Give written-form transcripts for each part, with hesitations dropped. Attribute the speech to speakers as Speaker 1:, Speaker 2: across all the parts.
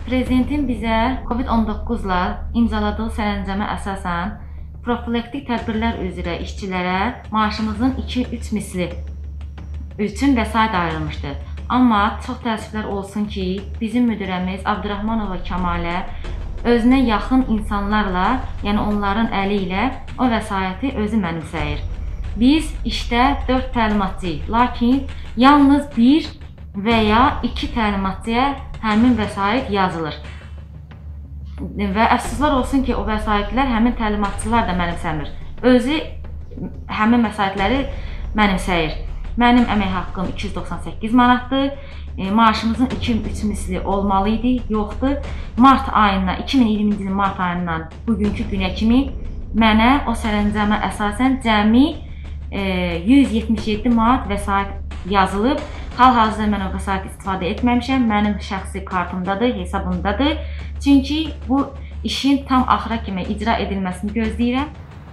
Speaker 1: Prezidentin bizə COVID-19-la imzaladığı sərəncama əsasən profilaktik tədbirlər üzrə işçilərə maaşımızın 2-3 misli üçün vəsait ayrılmışdır. Amma çox təəssüflər olsun ki, bizim müdirəmiz Abdurrahmanova Kəmalə özünə yaxın insanlarla, yəni onların əli ilə o vəsaiti özü mənimsəyir. Biz işdə 4 təlimatçıyıq, lakin yalnız 1 və ya 2 təlimatçıya həmin vəsait yazılır. Və əfsuslar olsun ki, o vəsaitlər həmin təlimatçılar da mənimsəmir. Özü həmin vəsaitləri mənimsəyir. Mənim əmək haqqım 298 manatdır. Maaşımızın 2-3 misli olmalı idi, yoxdur. Mart ayından, 2020-ci ilin mart ayından bugünkü günə kimi mənə o sərəncama əsasən cəmi 177 manat vəsait yazılıb. Hal-hazırda mən o vəsait istifadə etməmişəm. Mənim şəxsi kartımdadır, hesabımdadır. Çünki bu işin tam axıra kimi icra edilməsini gözləyirəm.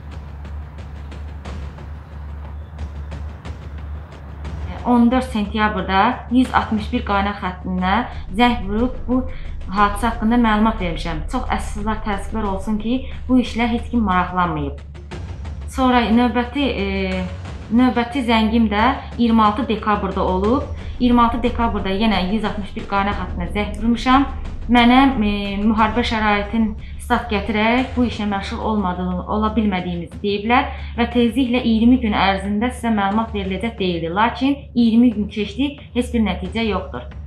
Speaker 1: 14 sentyabrda 161 qaynaq xəttinə zəng vurub bu hadisə haqqında məlumat vermişəm. Çox əfsuslar, təəssüflər olsun ki, bu işlə heç kim maraqlanmayıb. Sonra növbəti zəngim də 26 dekabrda olub. 26 dekabrda yenə 161 qaynaq xəttinə zəng vurmuşam. Mənə müharibə şəraitin stat gətirərək bu işlə məşğul ola bilmədiyimizi deyiblər və tezliklə 20 gün ərzində sizə məlumat veriləcək deyildi. Lakin 20 gün keçdi, heç bir nəticə yoxdur.